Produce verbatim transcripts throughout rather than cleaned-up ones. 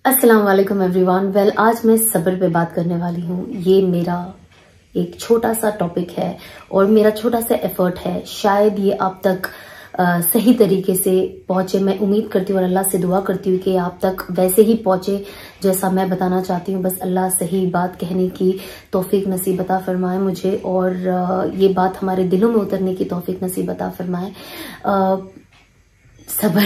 अस्सलाम वालेकुम everyone. Well आज मैं सब्र पे बात करने वाली हूँ। ये मेरा एक छोटा सा टॉपिक है और मेरा छोटा सा एफर्ट है। शायद ये आप तक आ, सही तरीके से पहुंचे। मैं उम्मीद करती हूँ और अल्लाह से दुआ करती हूँ कि आप तक वैसे ही पहुंचे जैसा मैं बताना चाहती हूँ। बस अल्लाह सही बात कहने की तौफीक नसीब अता फरमाए मुझे और आ, ये बात हमारे दिलों में उतरने की तौफीक नसीब अता फरमाए। सब्र,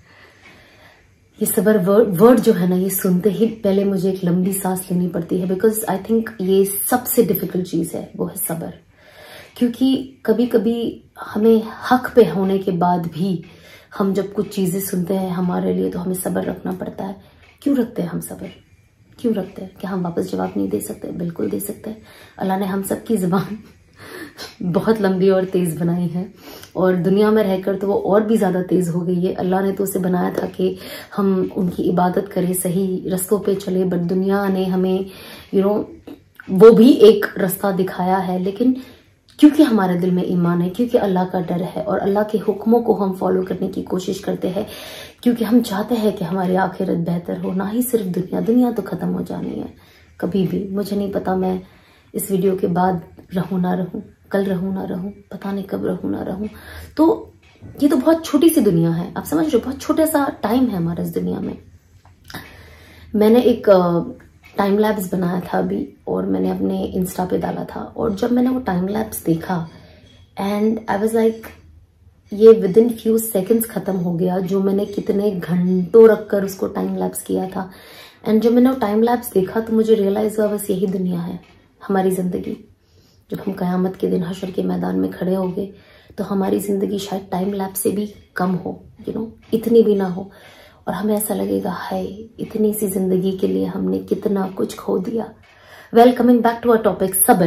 ये सबर वर्ड वर्ड जो है ना, ये सुनते ही पहले मुझे एक लंबी सांस लेनी पड़ती है। बिकॉज आई थिंक ये सबसे डिफिकल्ट चीज है, वो है सबर। क्योंकि कभी कभी हमें हक पे होने के बाद भी हम जब कुछ चीजें सुनते हैं हमारे लिए, तो हमें सबर रखना पड़ता है। क्यों रखते हैं हम सबर? क्यों रखते हैं? क्या हम वापस जवाब नहीं दे सकते? बिल्कुल दे सकते हैं। अल्लाह ने हम सबकी जुबान बहुत लंबी और तेज बनाई है और दुनिया में रहकर तो वो और भी ज्यादा तेज हो गई है। अल्लाह ने तो उसे बनाया था कि हम उनकी इबादत करें, सही रस्तों पे चले, बट दुनिया ने हमें यू नो वो भी एक रास्ता दिखाया है। लेकिन क्योंकि हमारे दिल में ईमान है, क्योंकि अल्लाह का डर है और अल्लाह के हुक्मों को हम फॉलो करने की कोशिश करते हैं, क्योंकि हम चाहते हैं कि हमारी आखिरत बेहतर हो, ना ही सिर्फ दुनिया। दुनिया तो खत्म हो जानी है कभी भी। मुझे नहीं पता मैं इस वीडियो के बाद रहूं ना रहूं, कल रहूं ना रहूं, पता नहीं कब रहूं ना रहूं। तो ये तो बहुत छोटी सी दुनिया है, आप समझ रहे हो? बहुत छोटा सा टाइम है हमारे इस दुनिया में। मैंने एक टाइम लैप्स बनाया था अभी और मैंने अपने इंस्टा पे डाला था, और जब मैंने वो टाइम लैप्स देखा एंड आई वाज लाइक, ये विद इन फ्यू सेकेंड्स खत्म हो गया जो मैंने कितने घंटों रखकर उसको टाइम लैप्स किया था। एंड जब मैंने वो टाइम लैप्स देखा तो मुझे रियलाइज हुआ बस यही दुनिया है हमारी जिंदगी। जब हम कयामत के दिन हशर के मैदान में खड़े होंगे तो हमारी जिंदगी शायद टाइम लैप्स से भी कम हो, यू नो इतनी भी ना हो, और हमें ऐसा लगेगा हाय इतनी सी जिंदगी के लिए हमने कितना कुछ खो दिया। Well, coming back to our topic, सब्र।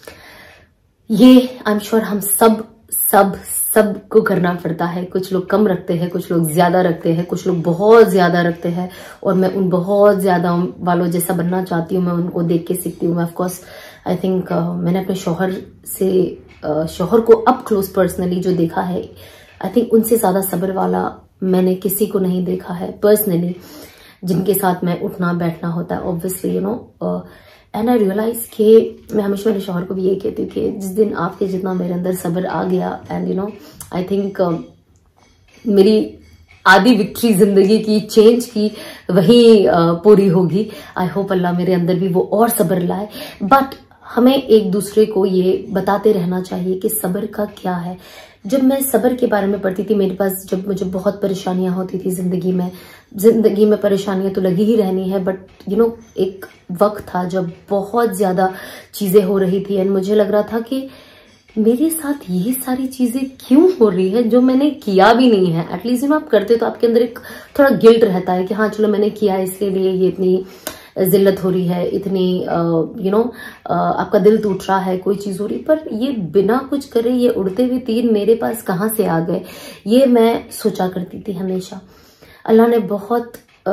ये आई एम श्योर हम सब सब सब को करना पड़ता है। कुछ लोग कम रखते हैं, कुछ लोग ज्यादा रखते हैं, कुछ लोग बहुत ज्यादा रखते हैं, और मैं उन बहुत ज्यादा वालों जैसा बनना चाहती हूँ। मैं उनको देख के सीखती हूँ। मैं ऑफकोर्स आई थिंक मैंने अपने शौहर से uh, शौहर को अप क्लोज पर्सनली जो देखा है, आई थिंक उनसे ज्यादा सब्र वाला मैंने किसी को नहीं देखा है पर्सनली, जिनके साथ मैं उठना बैठना होता है obviously, you know. And I realize कि मैं हमेशा मेरे शौहर को भी यही कहती हूँ कि जिस दिन आपके जितना मेरे अंदर सब्र आ गया, and you know I think मेरी आधी विक्ट्री जिंदगी की, चेंज की, वही uh, पूरी होगी। आई होप अल्लाह मेरे अंदर भी वो और सब्र लाए। बट हमें एक दूसरे को ये बताते रहना चाहिए कि सब्र का क्या है। जब मैं सब्र के बारे में पढ़ती थी, मेरे पास जब मुझे बहुत परेशानियां होती थी जिंदगी में, जिंदगी में परेशानियां तो लगी ही रहनी है, बट यू नो एक वक्त था जब बहुत ज्यादा चीजें हो रही थी एंड मुझे लग रहा था कि मेरे साथ ये सारी चीजें क्यों हो रही है जो मैंने किया भी नहीं है। एटलीस्ट जब आप करते तो आपके अंदर एक थोड़ा गिल्ट रहता है कि हाँ चलो मैंने किया, इसके लिए ये इतनी जिल्लत हो रही है, इतनी यू नो आपका दिल टूट रहा है, कोई चीज हो रही। पर ये बिना कुछ करे ये उड़ते हुए तीर मेरे पास कहाँ से आ गए, ये मैं सोचा करती थी हमेशा। अल्लाह ने बहुत आ,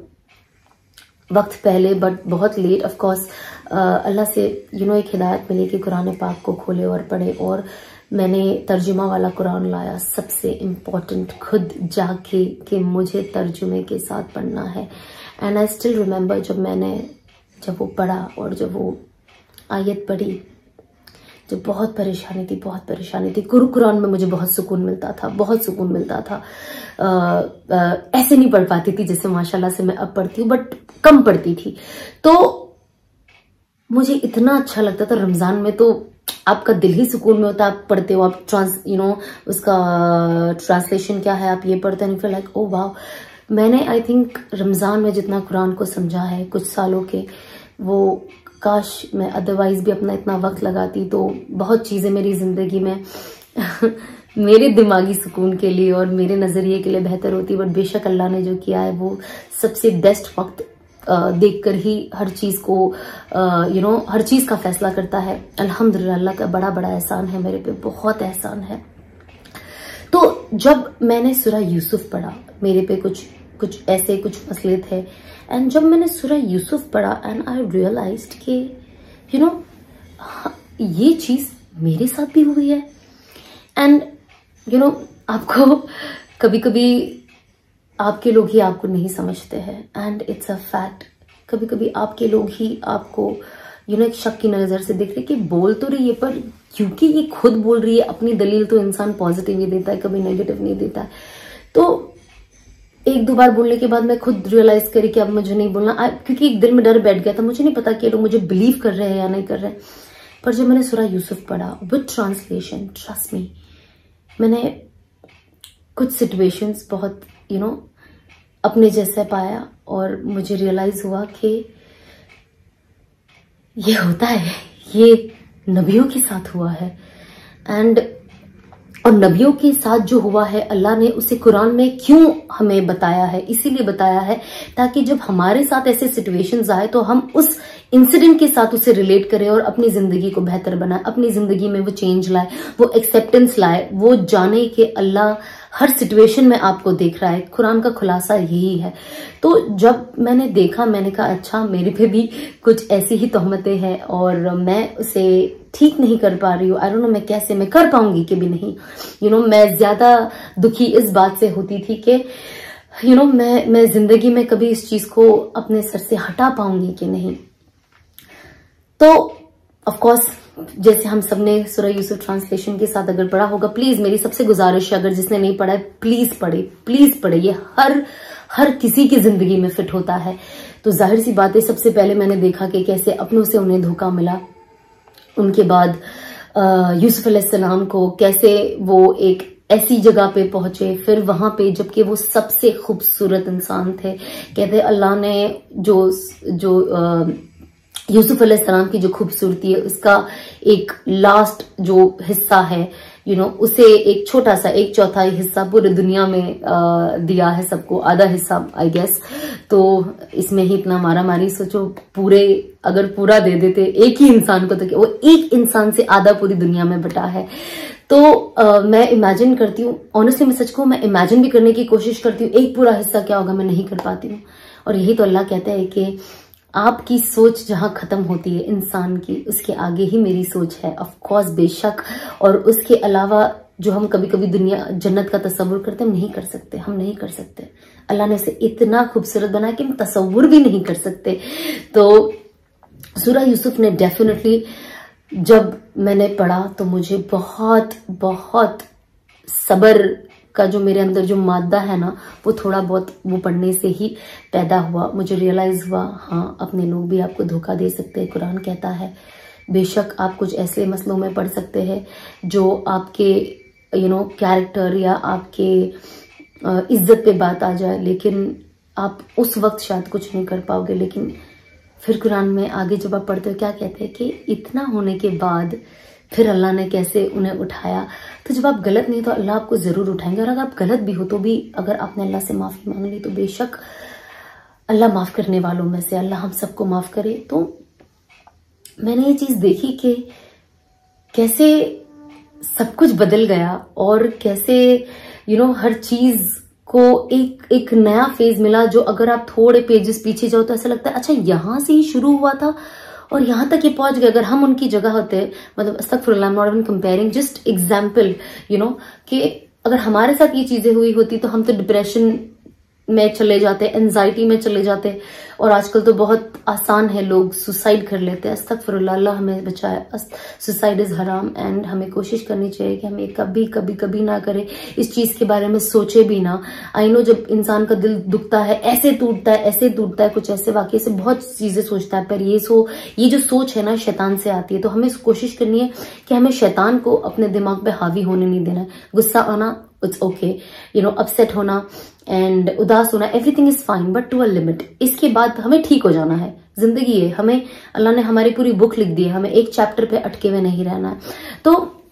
वक्त पहले, बट बहुत लेट ऑफ कोर्स, अल्लाह से यू नो एक हिदायत मिली कि कुरान पाक को खोले और पढ़े, और मैंने तर्जुमा वाला कुरान लाया। सबसे इम्पोर्टेंट खुद जाके कि मुझे तर्जुमे के साथ पढ़ना है। एंड आई स्टिल रिमेम्बर जब मैंने जब वो पढ़ा और जब वो आयत पढ़ी, जब बहुत परेशानी थी, बहुत परेशानी थी। कुरान में मुझे बहुत सुकून मिलता था, बहुत सुकून मिलता था। आ, आ, ऐसे नहीं पढ़ पाती थी जैसे माशाल्लाह से मैं अब पढ़ती हूँ, बट कम पढ़ती थी। तो मुझे इतना अच्छा लगता था। रमजान में तो आपका दिल ही सुकून में होता है, आप पढ़ते हो, आप ट्रांस यू नो उसका ट्रांसलेशन क्या है, आप ये पढ़ते हैं, फिर लाइक ओ वाह। मैंने आई थिंक रमजान में जितना कुरान को समझा है कुछ सालों के, वो काश मैं अदरवाइज भी अपना इतना वक्त लगाती तो बहुत चीजें मेरी जिंदगी में मेरे दिमागी सुकून के लिए और मेरे नजरिए के लिए बेहतर होती। बट बेशक अल्लाह ने जो किया है वो सबसे बेस्ट वक्त देखकर ही हर चीज को यू नो हर चीज का फैसला करता है। अल्हम्दुलिल्लाह, अल्लाह का बड़ा बड़ा एहसान है मेरे पे, बहुत एहसान है। तो जब मैंने सूरह यूसुफ पढ़ा, मेरे पे कुछ कुछ ऐसे कुछ मसले थे, एंड जब मैंने सूरह यूसुफ पढ़ा एंड आई रियलाइज्ड कि यू नो ये चीज मेरे साथ भी हुई है। एंड यू नो आपको कभी कभी आपके लोग ही आपको नहीं समझते हैं, एंड इट्स अ फैक्ट। कभी कभी आपके लोग ही आपको यू नो एक शक की नजर से देख रहे कि बोल तो रही है, पर क्योंकि ये खुद बोल रही है अपनी दलील, तो इंसान पॉजिटिव ही देता है, कभी नेगेटिव नहीं देता है। तो एक दो बार बोलने के बाद मैं खुद रियलाइज करी कि अब मुझे नहीं बोलना, आ, क्योंकि एक दिल में डर बैठ गया था। मुझे नहीं पता कि लोग मुझे बिलीव कर रहे हैं या नहीं कर रहे हैं, पर जब मैंने सूरह यूसुफ पढ़ा विद ट्रांसलेशन, ट्रस्ट मी, मैंने कुछ सिचुएशंस बहुत यू you नो know, अपने जैसे पाया, और मुझे रियलाइज हुआ कि ये होता है, ये नबियों के साथ हुआ है। एंड और नबियों के साथ जो हुआ है, अल्लाह ने उसे कुरान में क्यों हमें बताया है, इसीलिए बताया है ताकि जब हमारे साथ ऐसे सिचुएशंस आए तो हम उस इंसिडेंट के साथ उसे रिलेट करें और अपनी जिंदगी को बेहतर बनाए, अपनी जिंदगी में वो चेंज लाए, वो एक्सेप्टेंस लाए, वो जाने कि अल्लाह हर सिचुएशन में आपको देख रहा है। कुरान का खुलासा यही है। तो जब मैंने देखा, मैंने कहा अच्छा, मेरे पे भी कुछ ऐसी ही तोहमतें हैं और मैं उसे ठीक नहीं कर पा रही हूँ। आई डोंट नो मैं कैसे, मैं कर पाऊंगी कि भी नहीं। यू you नो know, मैं ज्यादा दुखी इस बात से होती थी कि यू नो मैं मैं जिंदगी में कभी इस चीज को अपने सर से हटा पाऊंगी कि नहीं। तो ऑफ कोर्स जैसे हम सबने सूरह यूसुफ ट्रांसलेशन के साथ अगर पढ़ा होगा, प्लीज मेरी सबसे गुजारिश है, अगर जिसने नहीं पढ़ा है प्लीज पढ़े, प्लीज पढ़े। ये हर हर किसी की जिंदगी में फिट होता है। तो जाहिर सी बात है, सबसे पहले मैंने देखा कि कैसे अपनों से उन्हें धोखा मिला। उनके बाद यूसुफ अलैहिस्सलाम को कैसे वो एक ऐसी जगह पे पहुंचे, फिर वहां पे जबकि वो सबसे खूबसूरत इंसान थे, कहते अल्लाह ने जो जो आ, यूसुफ अलैहिस्सलाम की जो खूबसूरती है उसका एक लास्ट जो हिस्सा है, यू you नो know, उसे एक छोटा सा एक चौथाई हिस्सा पूरी दुनिया में आ, दिया है सबको, आधा हिस्सा आई गेस। तो इसमें ही इतना मारा मारी, सोचो पूरे अगर पूरा दे देते एक ही इंसान को, तो वो एक इंसान से आधा पूरी दुनिया में बटा है। तो आ, मैं इमेजिन करती हूँ, ऑनेस्टली मैं सच कहूँ, मैं इमेजिन भी करने की कोशिश करती हूँ एक पूरा हिस्सा क्या होगा, मैं नहीं कर पाती हूँ। और यही तो अल्लाह कहता है कि आपकी सोच जहां खत्म होती है इंसान की, उसके आगे ही मेरी सोच है। ऑफ कोर्स बेशक, और उसके अलावा जो हम कभी कभी दुनिया जन्नत का तस्वुर करते हम नहीं कर सकते, हम नहीं कर सकते। अल्लाह ने उसे इतना खूबसूरत बनाया कि हम तस्वुर भी नहीं कर सकते। तो सूरह यूसुफ ने डेफिनेटली, जब मैंने पढ़ा तो मुझे बहुत बहुत सब्र का जो मेरे अंदर जो मादा है ना, वो थोड़ा बहुत वो पढ़ने से ही पैदा हुआ। मुझे रियलाइज हुआ, हाँ अपने लोग भी आपको धोखा दे सकते हैं। कुरान कहता है बेशक आप कुछ ऐसे मसलों में पढ़ सकते हैं जो आपके यू नो कैरेक्टर या आपके इज्जत पे बात आ जाए, लेकिन आप उस वक्त शायद कुछ नहीं कर पाओगे। लेकिन फिर कुरान में आगे जब आप पढ़ते हो क्या कहते हैं कि इतना होने के बाद फिर अल्लाह ने कैसे उन्हें उठाया। तो जब आप गलत नहीं तो अल्लाह आपको जरूर उठाएंगे, और अगर आप गलत भी हो तो भी अगर आपने अल्लाह से माफी मांग ली तो बेशक अल्लाह माफ करने वालों में से, अल्लाह हम सबको माफ करे। तो मैंने ये चीज देखी कि कैसे सब कुछ बदल गया और कैसे यू you नो know, हर चीज को एक एक नया फेज मिला, जो अगर आप थोड़े पेजेस पीछे जाओ तो ऐसा लगता है अच्छा यहां से ही शुरू हुआ था और यहां तक ये पहुंच गए। अगर हम उनकी जगह होते, मतलब अस्तगफिरुल्लाह, I am not even comparing, just example you know, कि अगर हमारे साथ ये चीजें हुई होती तो हम तो डिप्रेशन में चले जाते, एंजाइटी में चले जाते, और आजकल तो बहुत आसान है, लोग सुसाइड कर लेते हैं। अस्तगफिरुल्लाह, अल्लाह हमें बचाए। सुसाइड इज हराम, एंड हमें कोशिश करनी चाहिए कि हमें कभी कभी कभी ना करें, इस चीज के बारे में सोचे भी ना। आई नो जब इंसान का दिल दुखता है, ऐसे टूटता है, ऐसे टूटता है, कुछ ऐसे वाकये से बहुत चीजें सोचता है, पर ये सो ये जो सोच है ना शैतान से आती है। तो हमें कोशिश करनी है कि हमें शैतान को अपने दिमाग पे हावी होने नहीं देना है। गुस्सा आना it's okay, you know, upset होना एंड उदास होना, everything is fine, but to a limit. इसके बाद हमें ठीक हो जाना है। जिंदगी है, हमें अल्लाह ने हमारी पूरी बुक लिख दी है, हमें एक चैप्टर पे अटके हुए नहीं रहना है। तो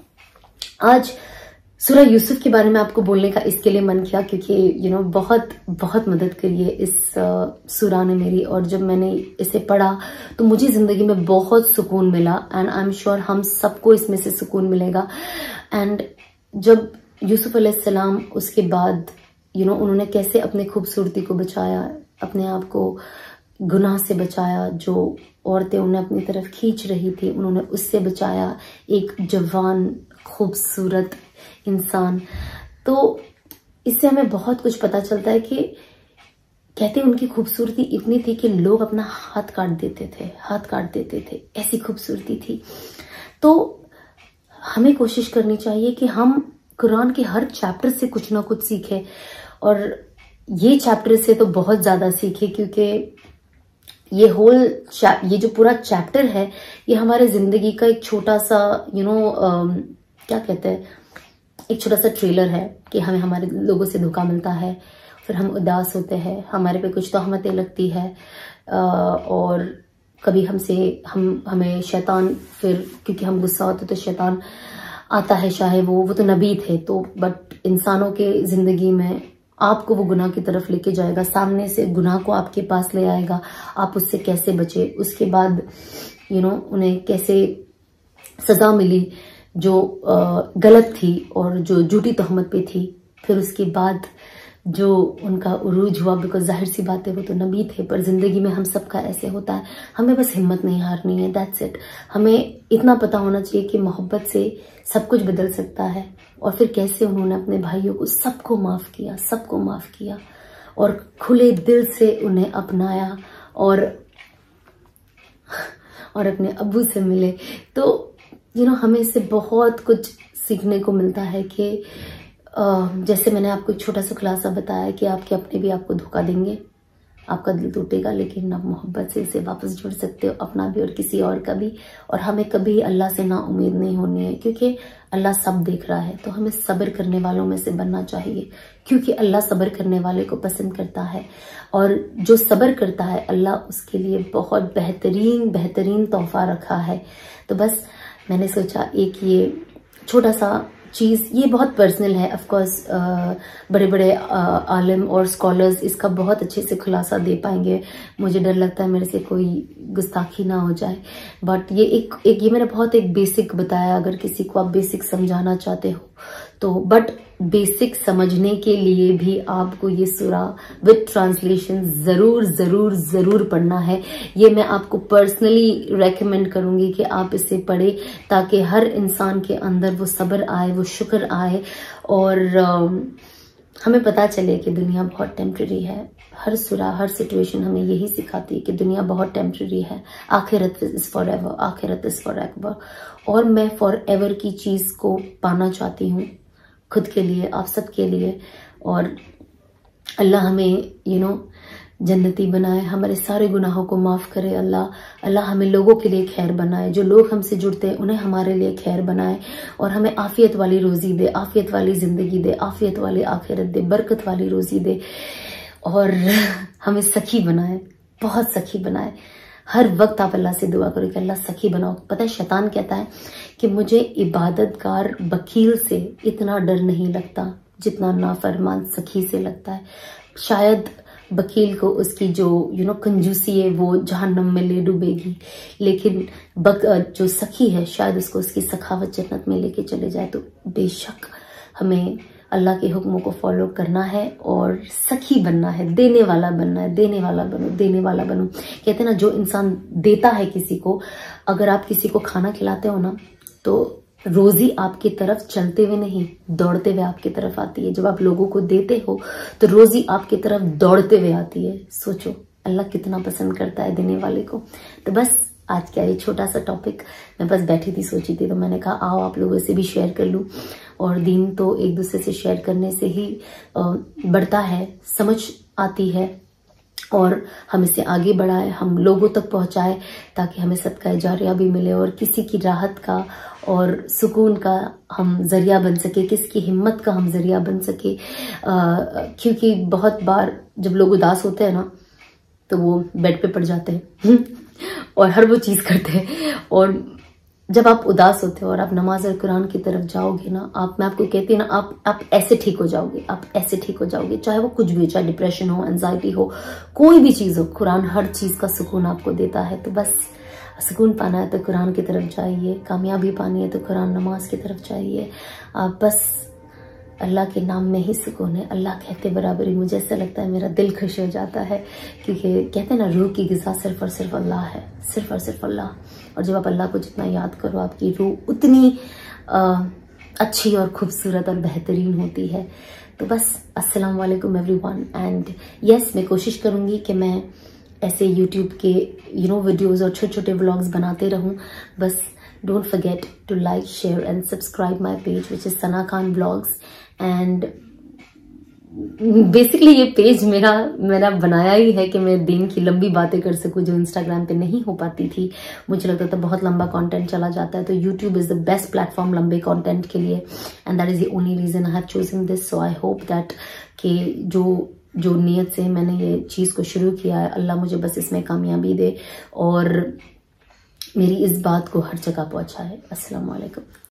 आज सूरह यूसुफ के बारे में आपको बोलने का इसके लिए मन किया क्योंकि यू नो बहुत बहुत मदद करी है इस सूरह ने मेरी, और जब मैंने इसे पढ़ा तो मुझे जिंदगी में बहुत सुकून मिला, एंड आई एम श्योर हम सबको इसमें से सुकून मिलेगा। एंड जब यूसुफ अलैहिस्सलाम उसके बाद यू you नो know, उन्होंने कैसे अपनी खूबसूरती को बचाया, अपने आप को गुनाह से बचाया, जो औरतें उन्हें अपनी तरफ खींच रही थी उन्होंने उससे बचाया, एक जवान खूबसूरत इंसान। तो इससे हमें बहुत कुछ पता चलता है कि कहते हैं उनकी खूबसूरती इतनी थी कि लोग अपना हाथ काट देते थे, हाथ काट देते थे, ऐसी खूबसूरती थी। तो हमें कोशिश करनी चाहिए कि हम कुरान के हर चैप्टर से कुछ ना कुछ सीखें, और ये चैप्टर से तो बहुत ज्यादा सीखें, क्योंकि ये होल ये जो पूरा चैप्टर है ये हमारे जिंदगी का एक छोटा सा यू you नो know, क्या कहते हैं, एक छोटा सा ट्रेलर है कि हमें हमारे लोगों से धोखा मिलता है, फिर हम उदास होते हैं, हमारे पे कुछ तोहमतें लगती है, और कभी हमसे हम हमें शैतान, फिर क्योंकि हम गुस्सा होते तो शैतान आता है, चाहे वो वो तो नबी थे तो, बट इंसानों के जिंदगी में आपको वो गुनाह की तरफ लेके जाएगा, सामने से गुनाह को आपके पास ले आएगा, आप उससे कैसे बचे, उसके बाद यू नो उन्हें कैसे सजा मिली जो गलत थी और जो झूठी तोहमत पे थी, फिर उसके बाद जो उनका उरूज हुआ, बिकॉज जाहिर सी बात है वो तो नबी थे, पर जिंदगी में हम सबका ऐसे होता है, हमें बस हिम्मत नहीं हारनी है, दैट्स इट। हमें इतना पता होना चाहिए कि मोहब्बत से सब कुछ बदल सकता है, और फिर कैसे उन्होंने अपने भाइयों को सबको माफ किया, सबको माफ किया और खुले दिल से उन्हें अपनाया, और और अपने अब्बू से मिले। तो यू नो हमें इससे बहुत कुछ सीखने को मिलता है कि जैसे मैंने आपको एक छोटा सा खुलासा बताया कि आपके अपने भी आपको धोखा देंगे, आपका दिल टूटेगा, लेकिन आप मोहब्बत से इसे वापस जुड़ सकते हो, अपना भी और किसी और का भी। और हमें कभी अल्लाह से ना उम्मीद नहीं होनी है, क्योंकि अल्लाह सब देख रहा है। तो हमें सब्र करने वालों में से बनना चाहिए, क्योंकि अल्लाह सब्र करने वाले को पसंद करता है, और जो सब्र करता है अल्लाह उसके लिए बहुत बेहतरीन बेहतरीन तोहफा रखा है। तो बस मैंने सोचा एक ये छोटा सा चीज, ये बहुत पर्सनल है, ऑफ कोर्स बड़े बड़े आलिम और स्कॉलर्स इसका बहुत अच्छे से खुलासा दे पाएंगे, मुझे डर लगता है मेरे से कोई गुस्ताखी ना हो जाए, बट ये एक एक ये मैंने बहुत एक बेसिक बताया। अगर किसी को आप बेसिक समझाना चाहते हो तो, बट बेसिक समझने के लिए भी आपको ये सूरा विद ट्रांसलेशन जरूर जरूर जरूर पढ़ना है। ये मैं आपको पर्सनली रेकमेंड करूंगी कि आप इसे पढ़े, ताकि हर इंसान के अंदर वो सब्र आए, वो शुक्र आए, और आ, हमें पता चले कि दुनिया बहुत टेम्पररी है। हर सूरा, हर सिचुएशन हमें यही सिखाती है कि दुनिया बहुत टेम्पररी है, आखिरत इज फॉर एवर, आखिरत इज फॉर एवर। और मैं फॉर एवर की चीज को पाना चाहती हूँ खुद के लिए, आप सब के लिए, और अल्लाह हमें यू नो जन्नती बनाए, हमारे सारे गुनाहों को माफ करे अल्लाह। अल्लाह हमें लोगों के लिए खैर बनाए, जो लोग हमसे जुड़ते हैं उन्हें हमारे लिए खैर बनाए, और हमें आफियत वाली रोजी दे, आफियत वाली जिंदगी दे, आफियत वाली आखिरत दे, बरकत वाली रोजी दे, और हमें सखी बनाए, बहुत सखी बनाए। हर वक्त आप अल्लाह से दुआ करो कि अल्लाह सखी बनाओ। पता है शैतान कहता है कि मुझे इबादतगार बकील से इतना डर नहीं लगता जितना नाफरमान सखी से लगता है। शायद बकील को उसकी जो यू नो कंजूसी है वो जहन्नम में ले डूबेगी, लेकिन बक जो सखी है शायद उसको उसकी सखावत जन्नत में लेके चले जाए। तो बेशक हमें अल्लाह के हुक्मों को फॉलो करना है और सखी बनना है, देने वाला बनना है, देने वाला बनो, देने वाला बनो। कहते हैं ना, जो इंसान देता है किसी को, अगर आप किसी को खाना खिलाते हो ना तो रोजी आपकी तरफ चलते हुए नहीं, दौड़ते हुए आपकी तरफ आती है। जब आप लोगों को देते हो तो रोजी आपकी तरफ दौड़ते हुए आती है। सोचो अल्लाह कितना पसंद करता है देने वाले को। तो बस आज क्या ये छोटा सा टॉपिक, मैं बस बैठी थी सोची थी तो मैंने कहा आओ आप लोगों से भी शेयर कर लूं। और दीन तो एक दूसरे से शेयर करने से ही बढ़ता है, समझ आती है, और हम इसे आगे बढ़ाए, हम लोगों तक पहुंचाए, ताकि हमें सदका जारिया भी मिले और किसी की राहत का और सुकून का हम जरिया बन सके, किसकी हिम्मत का हम जरिया बन सके। आ, क्योंकि बहुत बार जब लोग उदास होते हैं ना तो वो बेड पे पड़ जाते हैं और हर वो चीज करते हैं। और जब आप उदास होते हो और आप नमाज और कुरान की तरफ जाओगे ना, आप मैं आपको कहती हूँ ना, आप आप ऐसे ठीक हो जाओगे, आप ऐसे ठीक हो जाओगे। चाहे वो कुछ भी हो, चाहे डिप्रेशन हो, एंजाइटी हो, कोई भी चीज हो, कुरान हर चीज का सुकून आपको देता है। तो बस सुकून पाना है तो कुरान की तरफ जाइए, कामयाबी पानी है तो कुरान नमाज की तरफ जाइए। आप बस अल्लाह के नाम में ही सुकून है। अल्लाह कहते बराबरी, मुझे ऐसा लगता है मेरा दिल खुश हो जाता है, क्योंकि कहते हैं ना रूह की ग़िज़ा सिर्फ और सिर्फ अल्लाह है, सिर्फ और सिर्फ अल्लाह। और जब आप अल्लाह को जितना याद करो आपकी रूह उतनी आ, अच्छी और खूबसूरत और बेहतरीन होती है। तो बस अस्सलाम वालेकुम एवरीवन। एंड यस, मैं कोशिश करूँगी कि मैं ऐसे यूट्यूब के यू नो वीडियोज़ और छोटे छोटे व्लॉग्स बनाते रहूँ। बस don't forget to like, share and subscribe my page which is Sana Khan vlogs. And basically ये पेज मेरा मैंने बनाया ही है कि मैं दिन की लंबी बातें कर सकूं जो इंस्टाग्राम पे नहीं हो पाती थी। मुझे लगता था बहुत लंबा कंटेंट चला जाता है, तो YouTube is the best platform लंबे कंटेंट के लिए। And that is the only reason I have chosen this. So I hope that कि जो जो नीयत से मैंने ये चीज़ को शुरू किया है, अल्लाह मुझे बस इसमें कामयाबी दे और मेरी इस बात को हर जगह पहुंचाए। अस्सलाम वालेकुम।